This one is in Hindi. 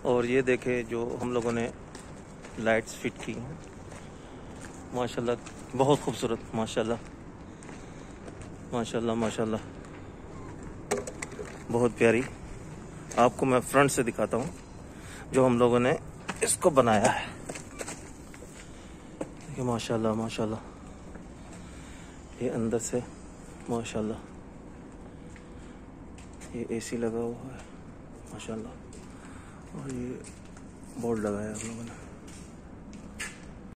और ये देखे जो हम लोगों ने लाइट्स फिट की हैं, माशाल्लाह बहुत खूबसूरत, माशाल्लाह माशाल्लाह माशाल्लाह, बहुत प्यारी। आपको मैं फ्रंट से दिखाता हूँ जो हम लोगों ने इसको बनाया है। देखिए माशाल्लाह माशाल्लाह, ये अंदर से माशाल्लाह, ये एसी लगा हुआ है माशाल्लाह, और ये बोर्ड लगाया हम लोगों ने।